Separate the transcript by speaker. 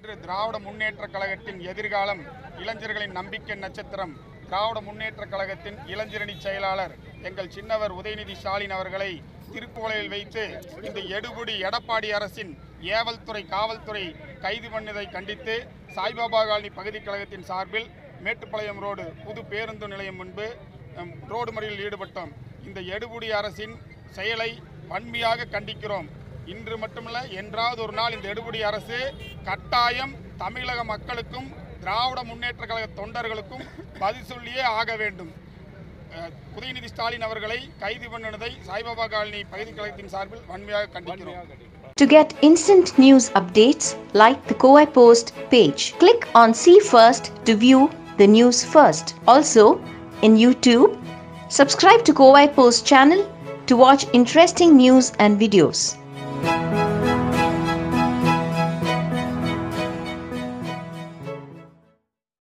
Speaker 1: இன்று திராவிட முன்னேற்றக் கழகத்தின் எதிர்காலம் இளைஞர்களின் நம்பிக்கை நட்சத்திரம் திராவிட முன்னேற்றக் கழகத்தின் இளைஞரணி செயலாளர் எங்கள் சின்னவர் உதயநிதி ஸ்டாலின் அவர்களை திருக்குவளையில் வைத்து இந்த எடுபுடி எடப்பாடி அரசின் ஏவல்துறை காவல்துறை கைது பண்ணதை கண்டித்து சாய்பாபா காலனி பகுதி கழகத்தின் சார்பில் மேட்டுப்பாளையம் ரோடு புது பேருந்து நிலையம் முன்பு ரோடு மறியலில் ஈடுபட்டோம். இந்த எடுபுடி அரசின் செயலை வன்மையாக கண்டிக்கிறோம். இன்று மட்டுமல்ல, என்றாவது ஒரு நாள் இந்த எடுபுடி அரசு கட்டாயம் தமிழக மக்களுக்கும் திராவிட முன்னேற்ற கழக தொண்டர்களுக்கும் பதில் சொல்லியே ஆக வேண்டும். உதயநிதி ஸ்டாலின் அவர்களை கைது பண்ணினதை சாய்பாபா காலனி பகுதி கழகத்தின் சார்பில் வன்மையாக கண்டிக்கிறோம்.
Speaker 2: To get instant news updates, like the Kowai Post page. Click on See First to view the news first. Also, in YouTube, subscribe to Kowai Post channel to watch interesting news and videos.